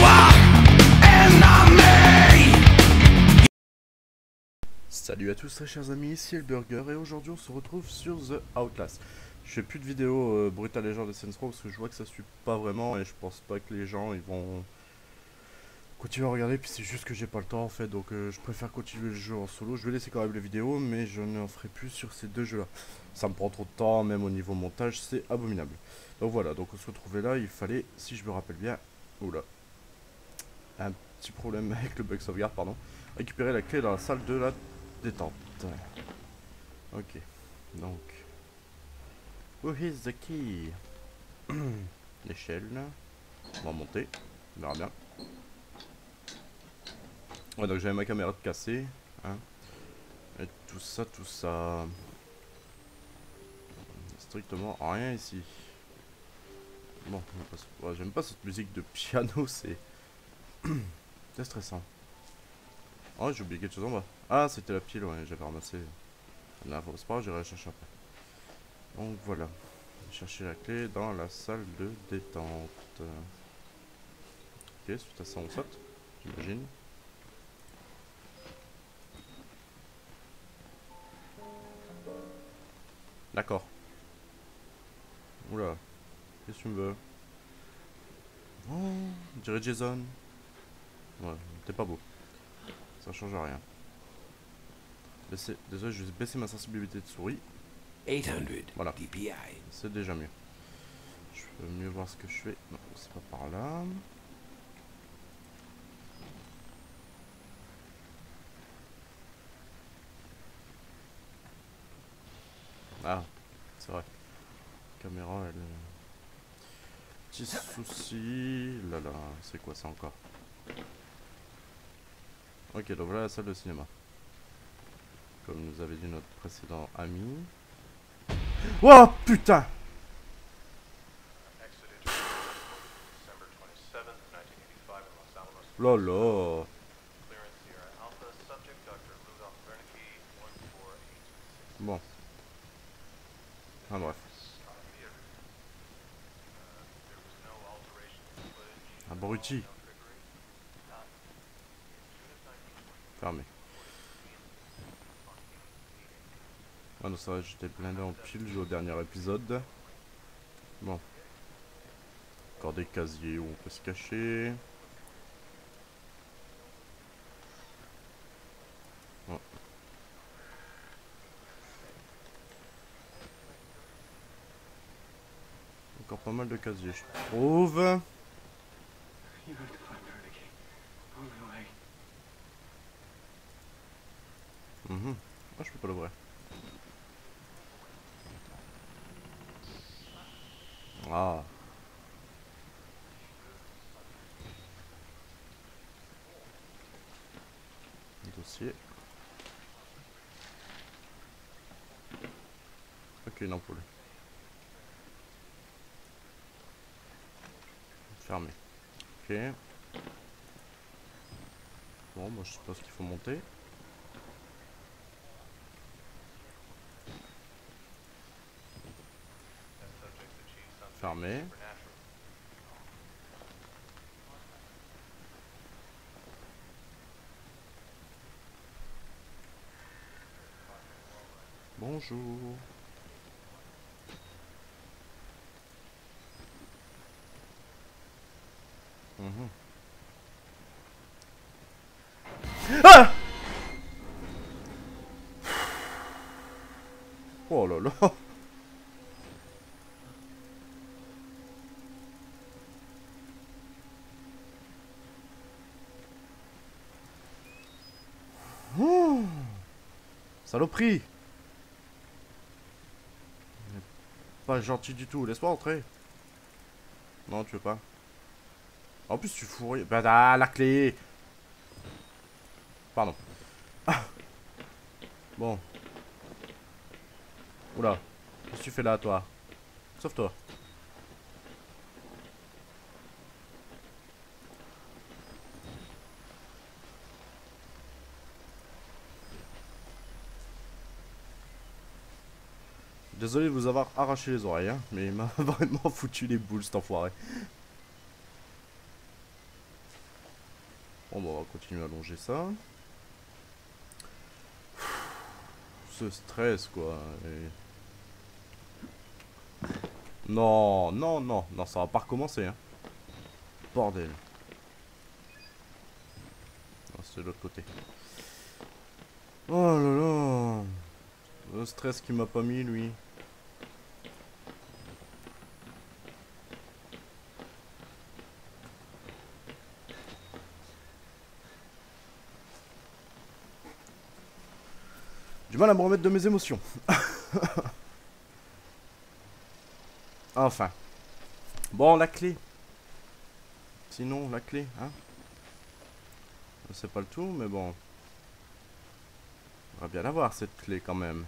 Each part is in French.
Salut à tous très chers amis, ici le Burger et aujourd'hui on se retrouve sur The Outlast. Je fais plus de vidéos Brutal Legend de Saints Row parce que je vois que ça suit pas vraiment et je pense pas que les gens ils vont continuer à regarder, puis c'est juste que j'ai pas le temps en fait, donc je préfère continuer le jeu en solo. Je vais laisser quand même les vidéos mais je n'en ferai plus sur ces deux jeux là. Ça me prend trop de temps, même au niveau montage c'est abominable. Donc voilà, donc on se retrouvait là, il fallait, si je me rappelle bien, oula, un petit problème avec le bug sauvegarde, pardon, récupérer la clé dans la salle de la détente. Ok, donc who is the key? L'échelle, on va monter, on verra bien. Ouais, donc j'avais ma caméra de cassée, hein, et tout ça, strictement rien ici. Bon, ouais, j'aime pas cette musique de piano, c'est c'est stressant. Oh, j'ai oublié quelque chose en bas. Ah, c'était la pile, ouais, j'avais ramassé. Là, c'est pas grave, j'irai la chercher après. Donc voilà, chercher la clé dans la salle de détente. Ok, suite à ça on saute, j'imagine. D'accord. Oula, qu'est-ce que tu me veux? Oh, on dirait Jason. Ouais, t'es pas beau. Ça change rien. Désolé, je vais baisser ma sensibilité de souris. 800 Voilà, DPI. c'est déjà mieux. Je peux mieux voir ce que je fais. Non, c'est pas par là. Ah, c'est vrai. La caméra, elle... Petit souci. Là là, c'est quoi ça encore? Ok, donc voilà la salle de cinéma. Comme nous avait dit notre précédent ami. Oh putain! Là là. Bon. Ah bref. Abruti. Fermé. Ah non, ça va, j'étais blindé en pile au dernier épisode. Bon. Encore des casiers où on peut se cacher. Ouais. Encore pas mal de casiers, je trouve. Mhm. Ah, je peux pas l'ouvrir. Ah. Dossier. Ok, une ampoule. Fermé. Ok. Bon, moi je sais pas ce qu'il faut monter. Fermé. Bonjour. Mhm. Ah! Oh là là. Oh, saloperie. Pas gentil du tout. Laisse-moi entrer. Non, tu veux pas. En plus, tu fous rien. Bah, ah, la clé. Pardon. Bon. Oula. Qu'est-ce que tu fais là, toi? Sauve-toi. Désolé de vous avoir arraché les oreilles, hein, mais il m'a vraiment foutu les boules cet enfoiré. Bon, bah, on va continuer à longer ça. Ce stress, quoi. Non, non, non, non, ça va pas recommencer, hein. Bordel. Non, c'est de l'autre côté. Oh là là. Le stress qu'il m'a pas mis, lui. Du mal à me remettre de mes émotions. Enfin. Bon, la clé. Sinon, la clé, hein. C'est pas le tout, mais bon. On va bien avoir cette clé quand même.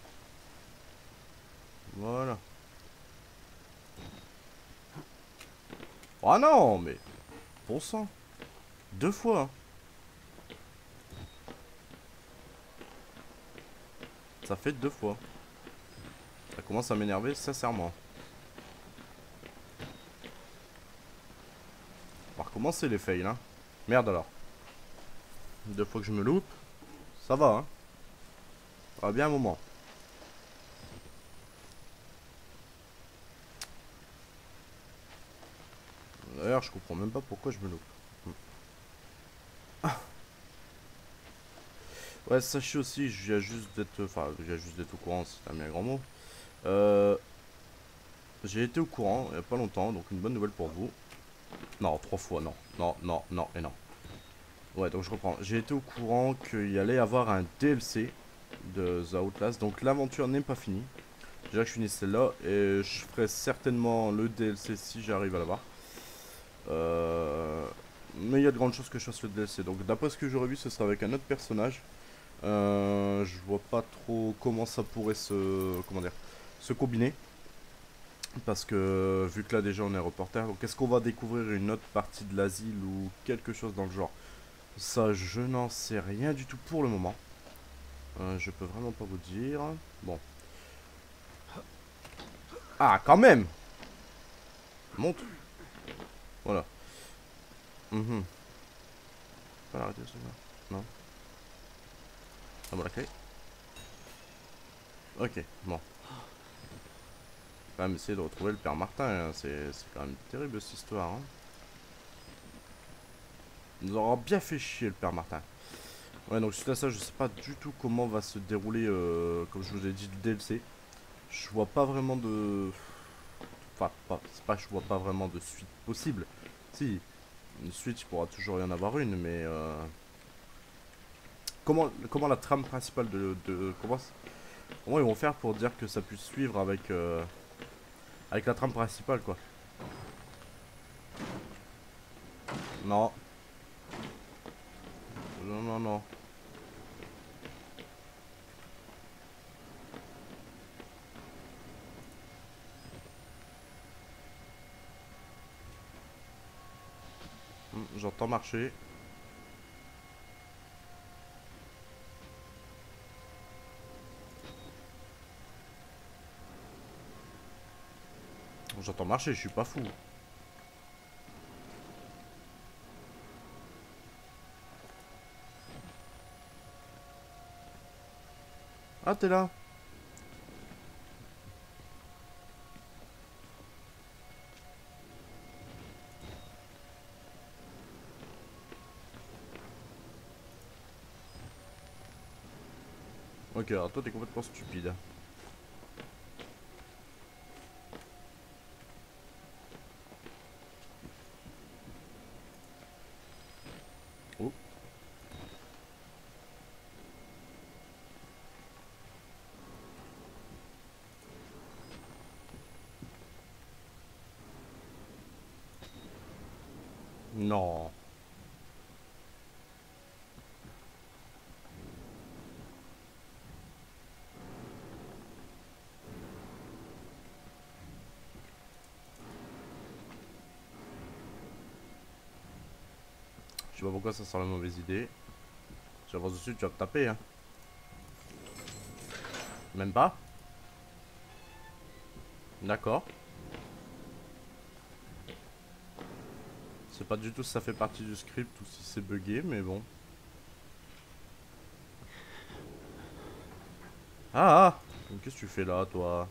Voilà. Oh non, mais... Bon sang. 2 fois. Ça fait 2 fois. Ça commence à m'énerver, sincèrement. On va recommencer les fails, hein. Merde alors. 2 fois que je me loupe. Ça va, hein. Ça va bien un moment. D'ailleurs, je comprends même pas pourquoi je me loupe. Ouais, sachez aussi, je viens juste d'être... Enfin, je viens juste d'être au courant, c'est un bien grand mot. J'ai été au courant, il y a pas longtemps, donc une bonne nouvelle pour vous. Non, 3 fois, non. Non, non, non et non. Ouais, donc je reprends. J'ai été au courant qu'il y allait avoir un DLC de The Outlast, donc l'aventure n'est pas finie. Déjà que je finis celle-là, et je ferai certainement le DLC si j'arrive à l'avoir. Mais il y a de grandes chances que je fasse le DLC. Donc d'après ce que j'aurais vu, ce sera avec un autre personnage. Je vois pas trop comment ça pourrait se... Comment dire, se combiner. Parce que vu que là déjà on est reporter, donc est-ce qu'on va découvrir une autre partie de l'asile ou quelque chose dans le genre? Ça je n'en sais rien du tout pour le moment. Je peux vraiment pas vous dire. Bon. Ah quand même. Monte. Voilà. Mhm. Pas l'arrêter celui-là. Non. Ah bon la clé. Ok, bon. Quand même essayer de retrouver le père Martin, hein. C'est quand même terrible cette histoire, hein. Il nous aura bien fait chier le père Martin. Ouais, donc suite à ça, je sais pas du tout comment va se dérouler, comme je vous ai dit, le DLC. Je vois pas vraiment de... Enfin, c'est pas que je vois pas vraiment de suite possible. Si, une suite, il pourra toujours y en avoir une, mais... Comment la trame principale comment ils vont faire pour dire que ça puisse suivre avec la trame principale, quoi. Non. Non, non, non. J'entends marcher. J'entends marcher, je suis pas fou. Ah, t'es là. Ok, alors toi t'es complètement stupide. Oh. Non. Je sais pas pourquoi ça sent la mauvaise idée. J'avance dessus, tu vas te taper, hein. Même pas. D'accord. Je sais pas du tout si ça fait partie du script ou si c'est buggé, mais bon. Ah, ah. Qu'est-ce que tu fais là, toi?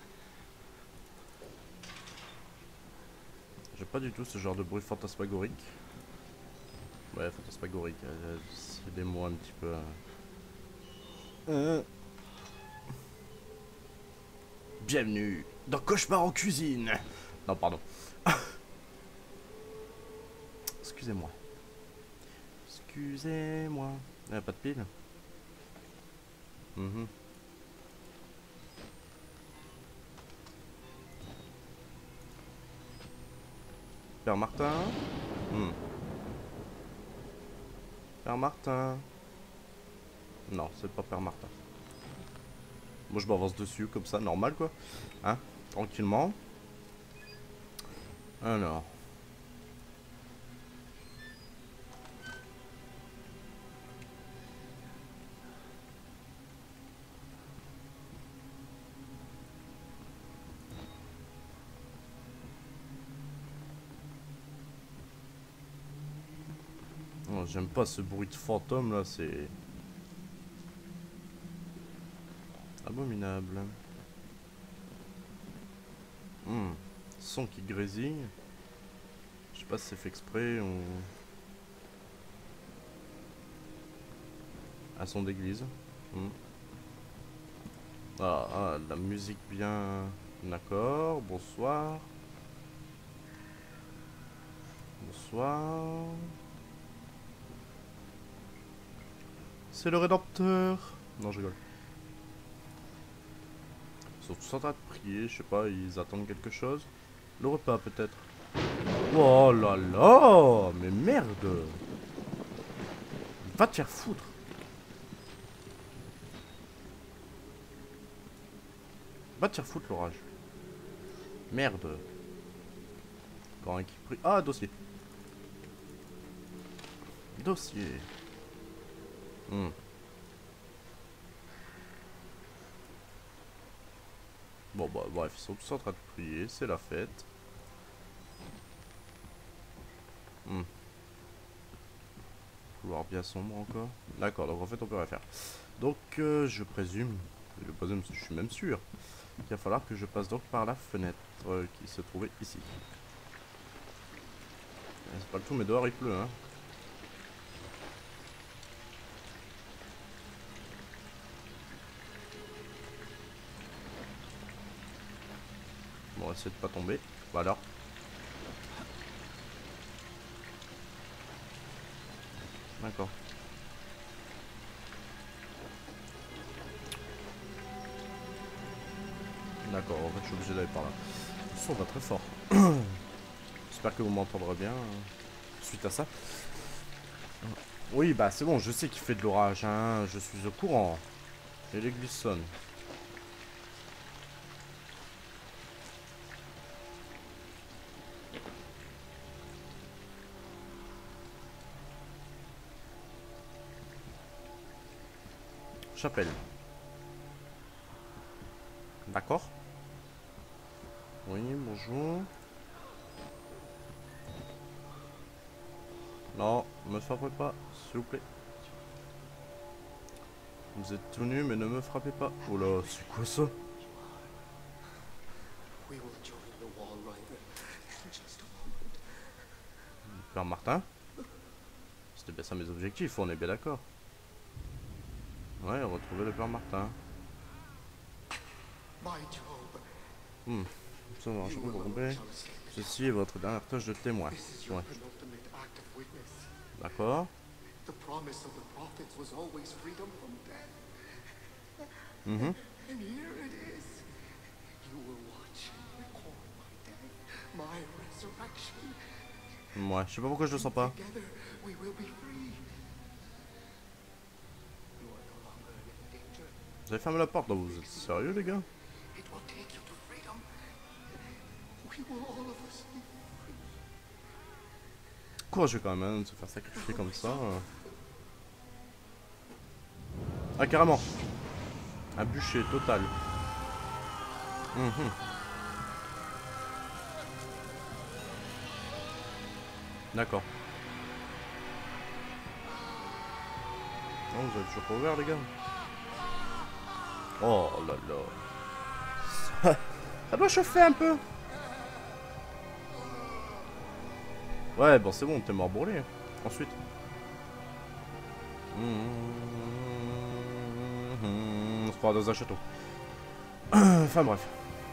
J'ai pas du tout ce genre de bruit fantasmagorique. Ouais, fantasmagorique, c'est des mots un petit peu... Bienvenue dans Cauchemar en cuisine. Non, pardon. Excusez-moi. Excusez-moi. Pas de pile. Père Martin. Père Martin. Non, c'est pas Père Martin. Moi je m'avance dessus comme ça, normal quoi. Hein? Tranquillement. Alors. Oh, j'aime pas ce bruit de fantôme là, c'est... abominable. Son qui grésille. Je sais pas si c'est fait exprès ou... Un son d'église. Ah, la musique bien... D'accord, bonsoir. Bonsoir. C'est le Rédempteur. Non, je rigole. Ils sont tous en train de prier, je sais pas, ils attendent quelque chose. Le repas peut-être. Oh là là, mais merde. Va te faire foutre. Va te faire foutre l'orage. Merde. Encore un qui prie. Ah, dossier. Dossier. Bon bah bref, ils sont tous en train de prier, c'est la fête. Couloir bien sombre encore. D'accord, donc en fait on peut rien faire. Donc je présume, je suis même sûr, qu'il va falloir que je passe donc par la fenêtre qui se trouvait ici. C'est pas le tout, mais dehors il pleut, hein. Bon, on va essayer de pas tomber. Voilà. D'accord. D'accord, en fait je suis obligé d'aller par là. Le son va très fort. J'espère que vous m'entendrez bien suite à ça. Oui, bah c'est bon, je sais qu'il fait de l'orage, hein, je suis au courant. Et l'église sonne. Chapelle. D'accord. Oui, bonjour. Non, me frappez pas, s'il vous plaît. Vous êtes tout nu, mais ne me frappez pas. Oh là, c'est quoi ça? Père Martin? C'était bien ça mes objectifs, on est bien d'accord. Ouais, retrouver le Père Martin. Ça va, je comprends bien. Ceci est votre dernière tâche de témoin. Ouais. D'accord. Ouais, je sais pas pourquoi je le sens pas. Vous avez fermé la porte, donc vous êtes sérieux les gars? Courageux quand même, hein, de se faire sacrifier comme ça. Ah carrément. Un bûcher total. D'accord. Non, vous avez toujours pas ouvert, les gars. Oh là là. Ça doit chauffer un peu. Ouais, bon, c'est bon, t'es mort brûlé. Ensuite. On se croit dans un château. Enfin bref.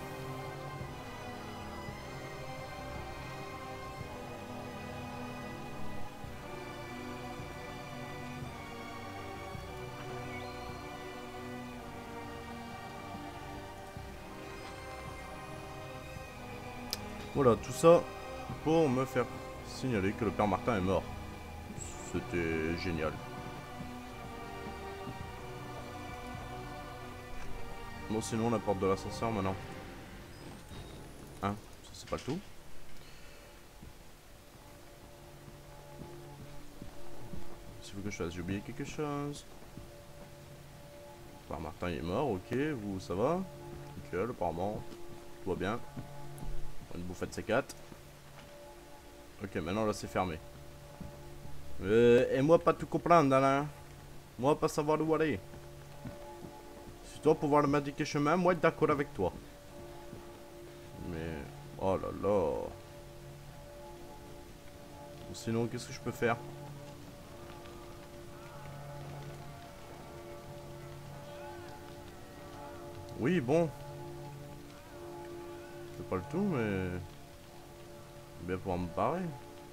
Voilà, tout ça pour me faire signaler que le père Martin est mort. C'était génial. Bon, sinon, la porte de l'ascenseur maintenant. Hein, ça c'est pas le tout. S'il faut que je fasse, j'ai oublié quelque chose. Le père Martin il est mort, ok, vous ça va? Nickel, apparemment. Tout va bien. Une bouffette C4. Ok, maintenant là c'est fermé. Et moi pas tout comprendre, Alain. Moi pas savoir où aller. Si tu dois pouvoir m'indiquer chemin, moi être d'accord avec toi. Mais... oh là là. Sinon, qu'est-ce que je peux faire? Oui, bon. C'est pas le tout, mais... bien pouvoir me barrer.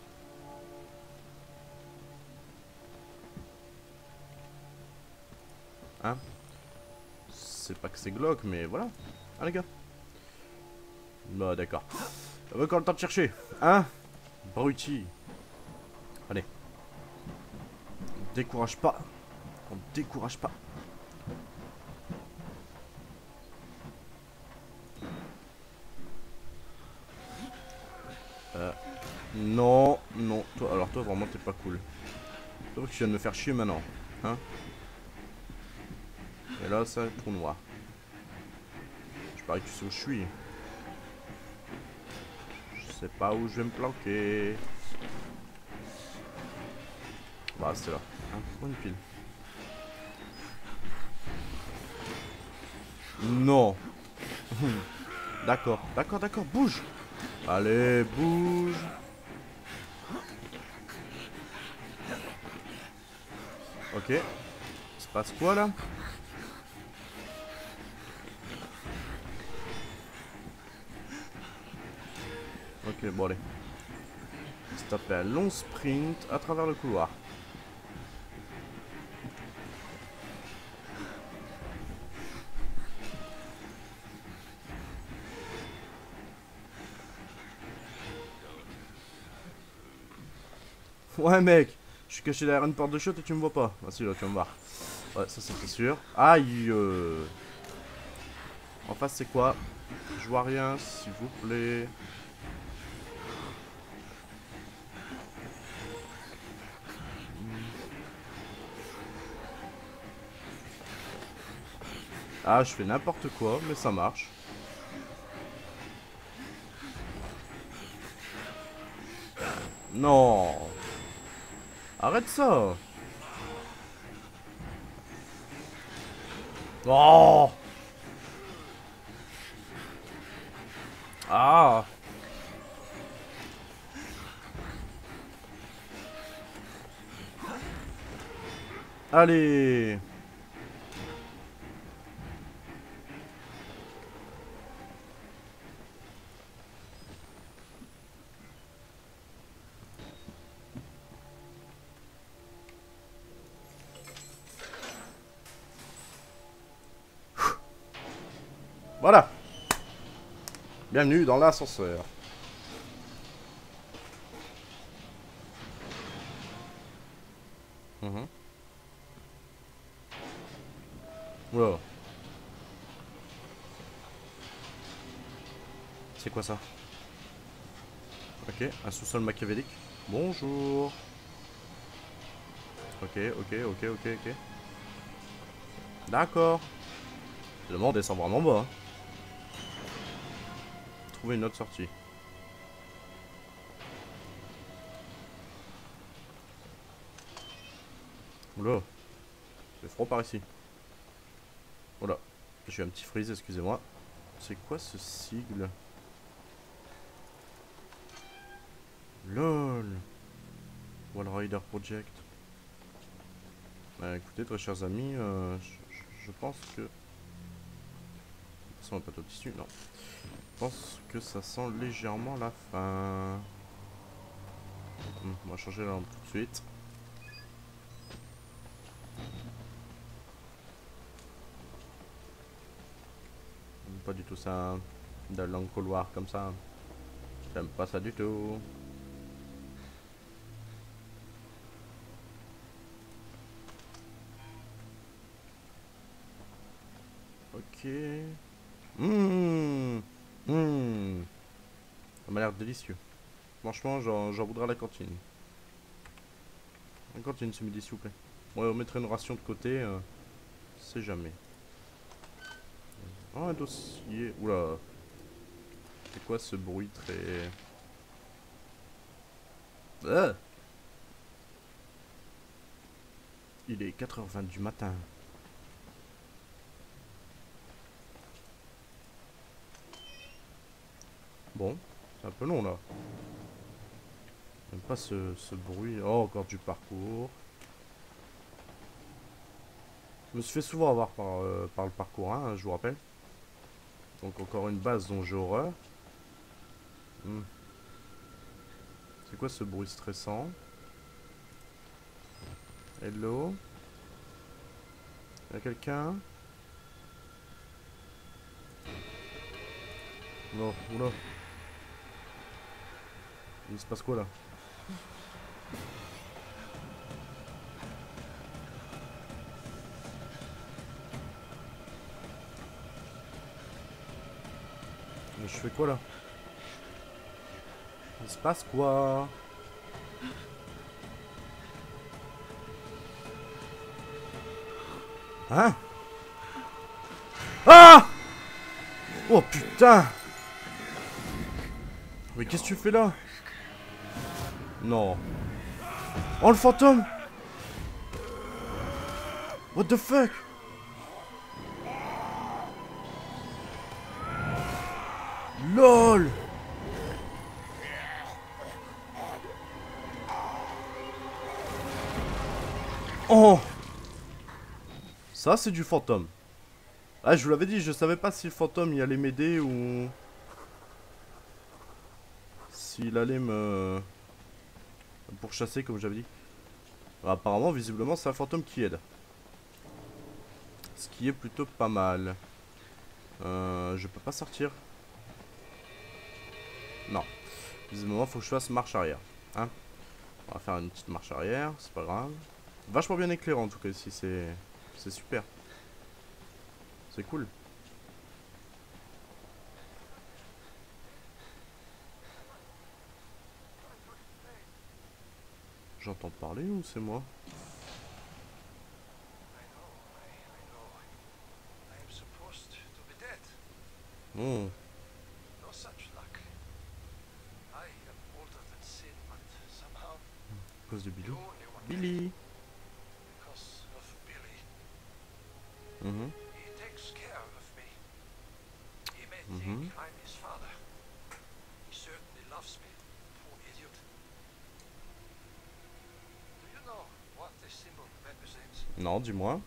Hein? C'est pas que c'est glauque, mais voilà. Ah, les gars. Bah, d'accord. On va encore le temps de chercher. Hein? Bruti. Allez. On décourage pas. On décourage pas. Non, non. Toi, alors toi, vraiment, t'es pas cool. Toi, que tu viens de me faire chier maintenant. Hein? Et là, c'est un trou noir. Je parie que tu sais où je suis. Je sais pas où je vais me planquer. Bah, c'est là. Hein? Une pile. Non. D'accord, d'accord, d'accord. Bouge. Allez, bouge. Ok. Il se passe quoi là? Ok, bon allez. On se taper un long sprint à travers le couloir. Ouais mec, je suis caché derrière une porte de shot et tu me vois pas. Ah si là tu vas me voir. Ouais ça c'était sûr. Aïe. En face c'est quoi? Je vois rien s'il vous plaît. Ah je fais n'importe quoi mais ça marche. Non. Arrête ça. Oh. Ah. Allez. Voilà. Bienvenue dans l'ascenseur. Wow. C'est quoi ça? Ok, un sous-sol machiavélique. Bonjour. Ok, ok, ok, ok, ok. D'accord. Le monde descend vraiment bas. Hein. Trouver une autre sortie. Oula, c'est froid par ici. Voilà, j'ai eu un petit freeze, excusez-moi. C'est quoi ce sigle? LOL. Wall Rider Project. Bah, écoutez, très chers amis, je pense que... Ça va pas de tissu, non. Je pense que ça sent légèrement la fin. On va changer la lampe tout de suite. Pas du tout ça. De long couloir comme ça. J'aime pas ça du tout. Ok. Ça m'a l'air délicieux. Franchement, j'en voudrais à la cantine. La cantine, ce midi, s'il vous plaît. Ouais, on mettrait une ration de côté. C'est jamais. Oh, un dossier. Oula. C'est quoi ce bruit très... Ah, il est 4h20 du matin. Bon, c'est un peu long là. J'aime pas ce bruit. Oh, encore du parcours. Je me suis fait souvent avoir par le parcours, hein, je vous rappelle. Donc encore une base dont j'ai horreur. C'est quoi ce bruit stressant? Hello? Y'a quelqu'un? Non, oula. Il se passe quoi là? Mais je fais quoi là? Il se passe quoi? Hein? Ah! Oh putain! Mais qu'est-ce que tu fais là? Non. Oh le fantôme! What the fuck? LOL! Oh! Ça c'est du fantôme. Ah, je vous l'avais dit, je savais pas si le fantôme il allait m'aider ou... S'il allait me... pourchasser comme j'avais dit. Apparemment, visiblement, c'est un fantôme qui aide. Ce qui est plutôt pas mal. Je peux pas sortir. Non. Visiblement, faut que je fasse marche arrière. Hein? On va faire une petite marche arrière, c'est pas grave. Vachement bien éclairé en tout cas ici, c'est super. C'est cool. J'entends parler ou c'est moi? Oh. À cause de Billy. Billy. Non, dis-moi.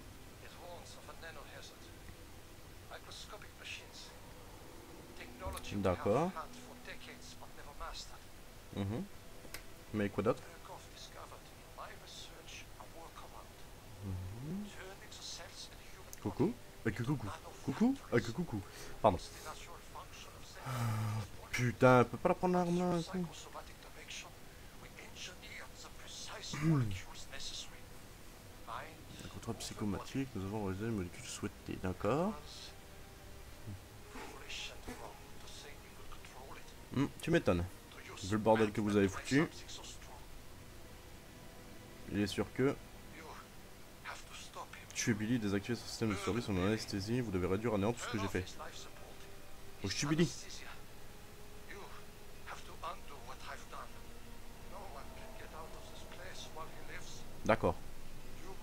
D'accord. Mais quoi d'autre? Coucou. Coucou. Coucou. Coucou. Pardon. Putain, elle peut pas la prendre l'arme là. Un contrôle psychomatique, nous avons réalisé les molécules souhaitées, d'accord. Tu m'étonnes. Vu le bordel que vous avez foutu. Il est sûr que... Tuer Billy, désactiver son système de survie, son anesthésie, vous devez réduire à néant tout ce que j'ai fait. Faut que je tue Billy. D'accord.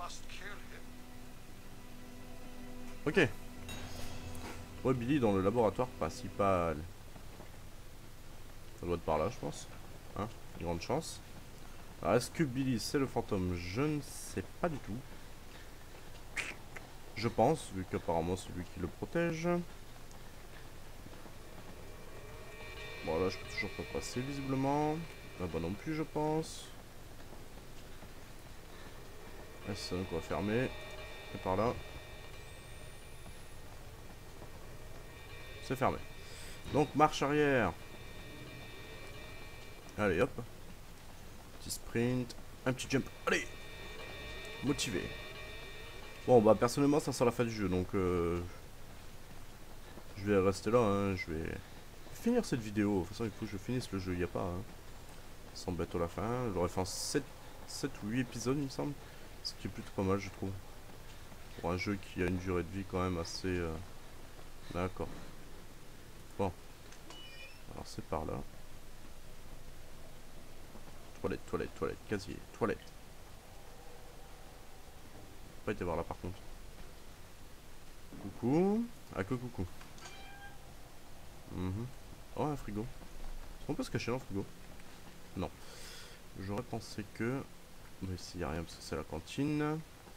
Ok. Ouais, Billy dans le laboratoire principal. Ça doit être par là, je pense. Hein, grande chance. Alors, est-ce que Billy c'est le fantôme? Je ne sais pas du tout. Je pense, vu qu'apparemment c'est lui qui le protège. Bon, là, je peux toujours pas passer, visiblement. Là-bas non plus, je pense. Là, c'est donc on va fermer. Et par là. C'est fermé. Donc, marche arrière. Allez, hop. Petit sprint. Un petit jump. Allez. Motivé. Bon, bah, personnellement, ça sent la fin du jeu. Donc, je vais rester là. Hein. Je vais finir cette vidéo. De toute façon, il faut que je finisse le jeu. Il n'y a pas. Hein. Sans bête à la fin. J'aurais fait en 7 ou 8 épisodes, il me semble. Ce qui est plutôt pas mal, je trouve. Pour un jeu qui a une durée de vie quand même assez... D'accord. Bon. Alors, c'est par là. Toilette, toilette, toilette. Casier, toilette. Pas été voir là, par contre. Coucou. Ah, que coucou. Oh, un frigo. Est-ce qu'on peut se cacher dans le frigo? Non. J'aurais pensé que... Mais ici, il n'y a rien parce que c'est la cantine.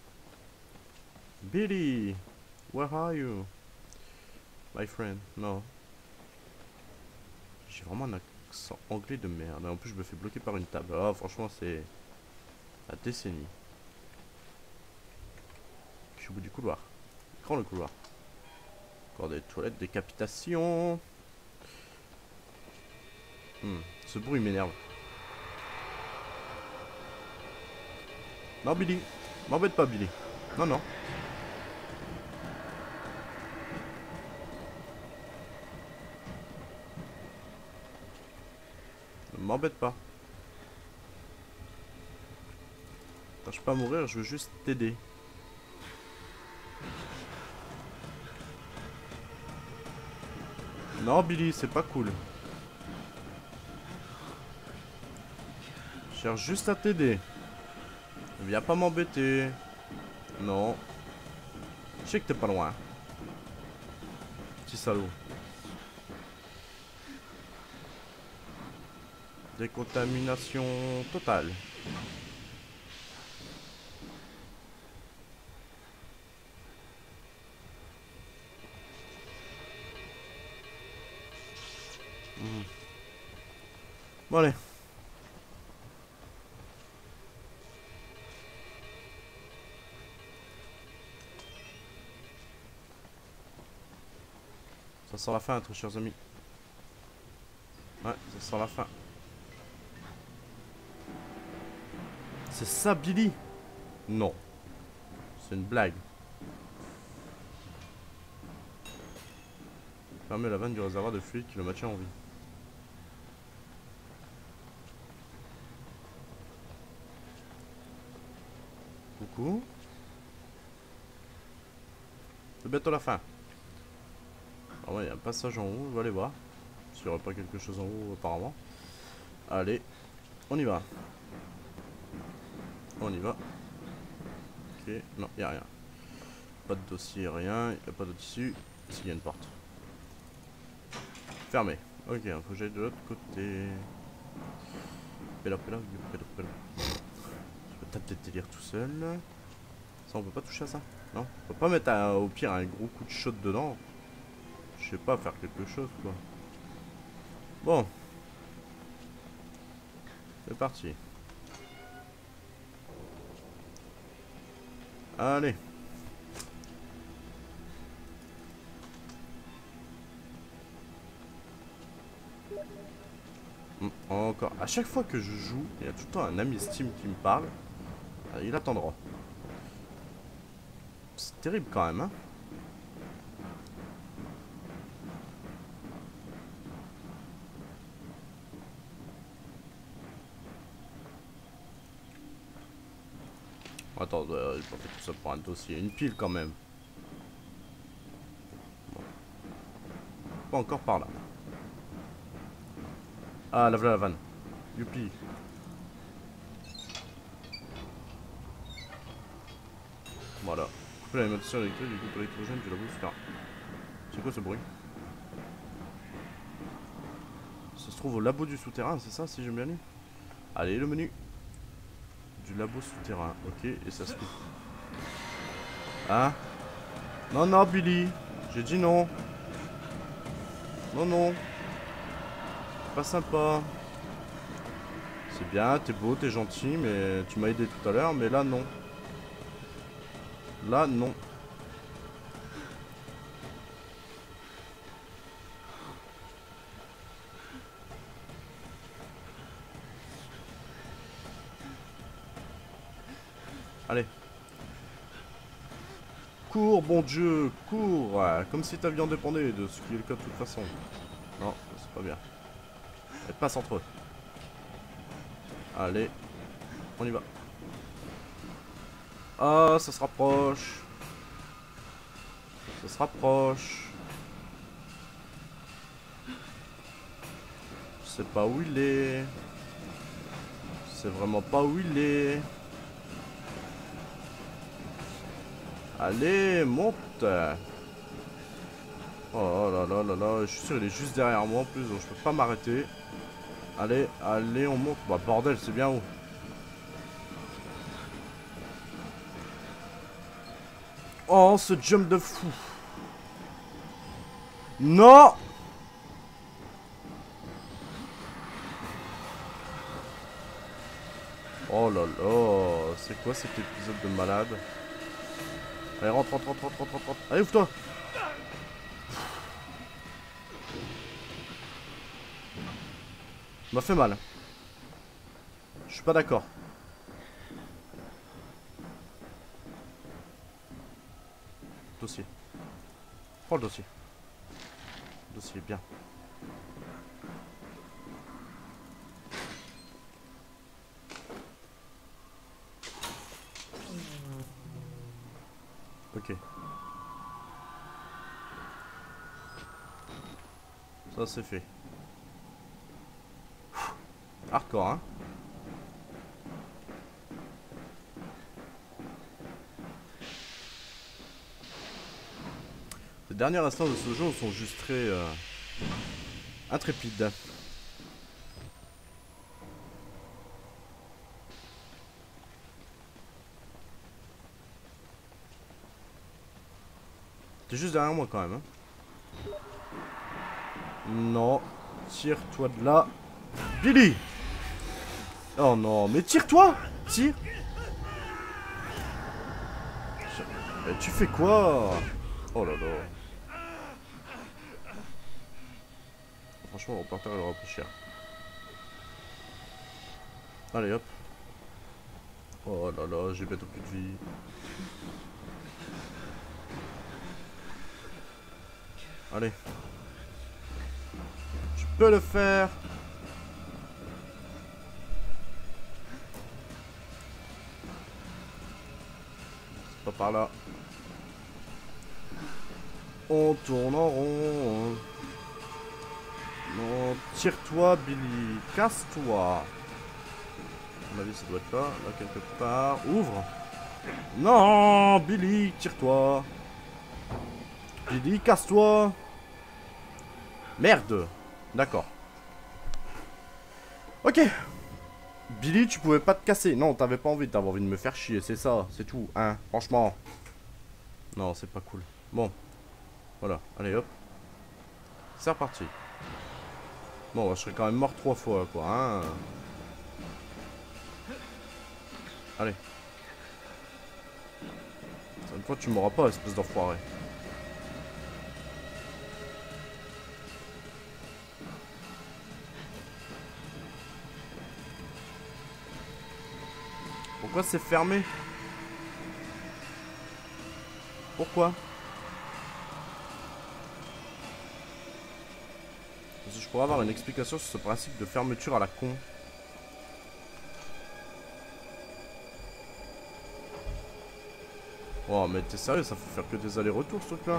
Billy! Where are you? My friend. Non. J'ai vraiment un accent anglais de merde. En plus, je me fais bloquer par une table. Ah, franchement, c'est... la décennie. Je suis au bout du couloir. Grand le couloir. Encore des toilettes, décapitation. Ce bruit m'énerve. Non, Billy. M'embête pas, Billy. Non, non. Ne m'embête pas. Cherche pas à mourir, je veux juste t'aider. Non, Billy, c'est pas cool. Je cherche juste à t'aider. Viens pas m'embêter. Non. Je sais que t'es pas loin. Petit salaud. Décontamination totale. Bon, allez. Ça sent la fin, très chers amis. Ouais, ça sent la fin. C'est ça, Billy? Non. C'est une blague. Fermez la vanne du réservoir de fluide qui le maintient en vie. Coucou. C'est bientôt la fin. Ah ouais, il y a un passage en haut, on va aller voir. S'il n'y aurait pas quelque chose en haut apparemment. Allez, on y va. On y va. Ok, non, il n'y a rien. Pas de dossier, rien. Il n'y a pas de tissu. Ici, il y a une porte. Fermé. Ok, il faut que j'aille de l'autre côté. Pélo, pélo, pélo, pélo. Je peux taper des délires tout seul. Ça, on peut pas toucher à ça? Non? On peut pas mettre au pire un gros coup de shot dedans? Je sais pas, faire quelque chose quoi. Bon. C'est parti. Allez. Encore. À chaque fois que je joue, il y a tout le temps un ami Steam qui me parle. Il attendra. C'est terrible quand même, hein. Attends, j'ai pas fait tout ça pour un dossier. Une pile quand même. Bon. Pas encore par là. Ah, la voilà la vanne. Youpi. Voilà. peu l'alimentation électrique du groupe électrogène du labo souterrain. C'est quoi ce bruit? Ça se trouve au labo du souterrain, c'est ça si j'ai bien lu? Allez, le menu. Du labo souterrain, ok, et ça se trouve. Hein? Non, non, Billy. J'ai dit non. Non, non. Pas sympa. C'est bien, t'es beau, t'es gentil, mais tu m'as aidé tout à l'heure, mais là, non. Là, non. Allez. Cours, bon Dieu, cours. Comme si ta vie en dépendait de ce qui est le cas de toute façon. Non, c'est pas bien. Elle passe entre eux. Allez. On y va. Ah, ça se rapproche. Ça se rapproche. Je sais pas où il est. Je sais vraiment pas où il est. Allez, monte. Oh là là là là, je suis sûr il est juste derrière moi en plus, donc je peux pas m'arrêter. Allez, allez, on monte. Bah bordel, c'est bien haut. Oh, ce jump de fou. Non. Oh là là, c'est quoi cet épisode de malade? Allez, rentre, rentre, rentre, rentre, rentre, rentre. Allez, ouvre-toi. Ça m'a fait mal. Je suis pas d'accord. Dossier. Prends le dossier. Dossier, bien. Ok. Ça c'est fait. Hardcore, hein. Les derniers instants de ce jeu sont juste très intrépides. T'es juste derrière moi quand même, hein. Non. Tire-toi de là. Billy! Oh non, mais tire-toi! Tire! Tu fais quoi? Oh là là. Franchement, le reporter il aura plus cher. Allez hop. Oh là là, j'ai bientôt plus de vie. Allez. Tu peux le faire. C'est pas par là. On tourne en rond. Non, tire-toi, Billy. Casse-toi. À mon avis, ça doit être là. Là, quelque part. Ouvre. Non, Billy, tire-toi. Billy, casse-toi. Merde. D'accord. Ok. Billy, tu pouvais pas te casser. Non, t'avais pas envie. T'avais envie de me faire chier. C'est ça. C'est tout. Hein. Franchement. Non, c'est pas cool. Bon. Voilà. Allez, hop. C'est reparti. Bon, je serais quand même mort 3 fois, quoi. Hein. Allez. Cette fois, tu m'auras pas, espèce d'enfoiré. Pourquoi c'est fermé? Pourquoi? Parce que je pourrais avoir une explication sur ce principe de fermeture à la con. Oh mais t'es sérieux, ça fait faire que des allers-retours ce truc là.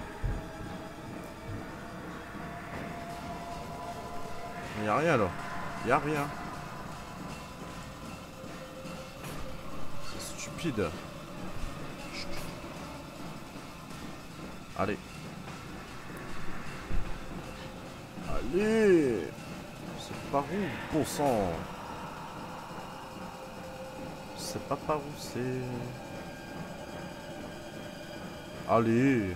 Y'a rien alors. Y a rien. C'est stupide. Chut. Allez. Allez. C'est par où, bon sang? C'est pas par où c'est. Allez.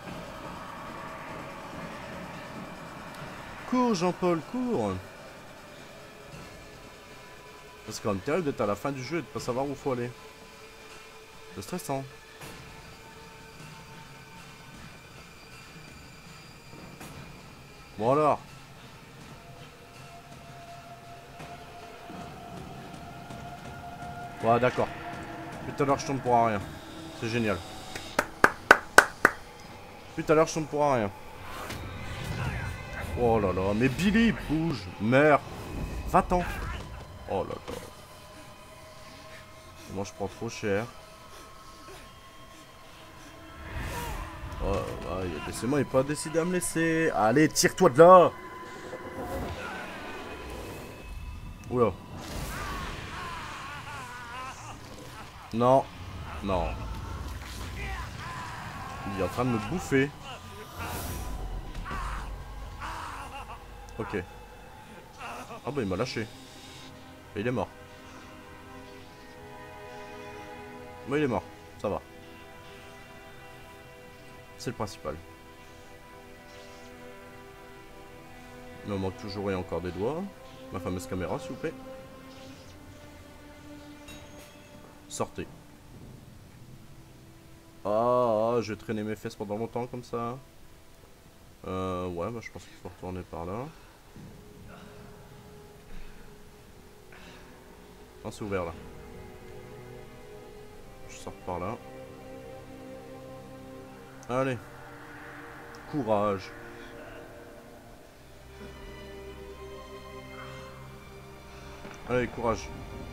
Cours Jean-Paul, cours. C'est quand même terrible d'être à la fin du jeu et de pas savoir où faut aller. C'est stressant. Bon alors. Ouais d'accord. Puis tout à l'heure je tombe pour rien. C'est génial. Puis tout à l'heure je tombe pour rien. Oh là là, mais Billy, bouge, merde. Va-t'en. Oh là là. Moi je prends trop cher. Oh là, laissez-moi, il n'est pas décidé à me laisser. Allez, tire-toi de là. Oula. Non. Non. Il est en train de me bouffer. Ok. Ah bah il m'a lâché. Et il est mort. Bon il est mort. Ça va. C'est le principal. Il me manque toujours et encore des doigts. Ma fameuse caméra s'il vous plaît. Sortez. Ah, je vais traîner mes fesses pendant longtemps comme ça. Ouais, bah je pense qu'il faut retourner par là. Non, c'est ouvert là. Je sors par là. Allez. Courage. Allez, courage.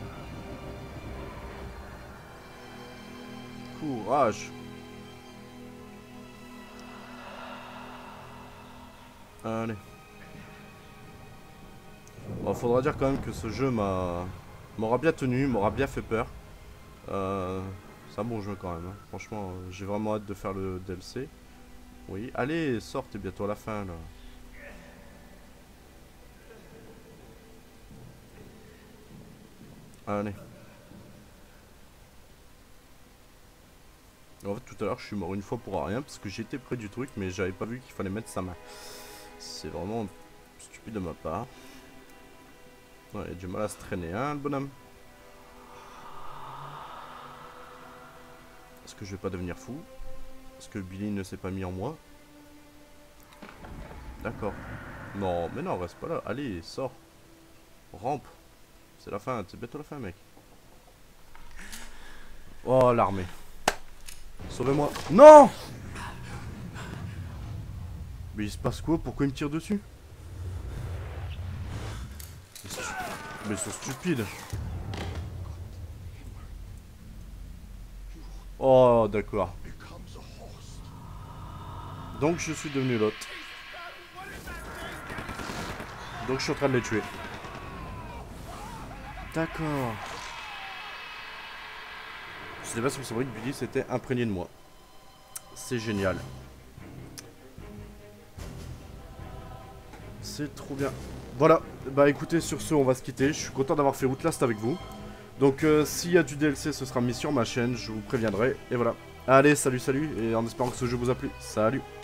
Courage. Allez. Bon, faudra dire quand même que ce jeu m'aura bien tenu, m'aura bien fait peur. C'est un bon jeu quand même. Hein. Franchement, j'ai vraiment hâte de faire le DLC. Oui, allez, sors, t'es bientôt à la fin là. Allez. En fait, tout à l'heure, je suis mort une fois pour rien parce que j'étais près du truc, mais j'avais pas vu qu'il fallait mettre sa main. C'est vraiment stupide de ma part. Ouais, il a du mal à se traîner, hein, le bonhomme. Est-ce que je vais pas devenir fou? Est-ce que Billy ne s'est pas mis en moi? D'accord. Non, mais non, reste pas là. Allez, sors. Rampe. C'est la fin, c'est bientôt la fin, mec. Oh, l'armée. Sauvez-moi. Non! Mais il se passe quoi? Pourquoi il me tire dessus? Mais ils sont stupides. Oh, d'accord. Donc je suis devenu l'autre. Donc je suis en train de les tuer. D'accord. Je sais pas si vous savez que Billy s'était imprégné de moi. C'est génial. C'est trop bien. Voilà, bah écoutez, sur ce, on va se quitter. Je suis content d'avoir fait Outlast avec vous. Donc s'il y a du DLC, ce sera mis sur ma chaîne, je vous préviendrai. Et voilà. Allez, salut, salut, et en espérant que ce jeu vous a plu. Salut.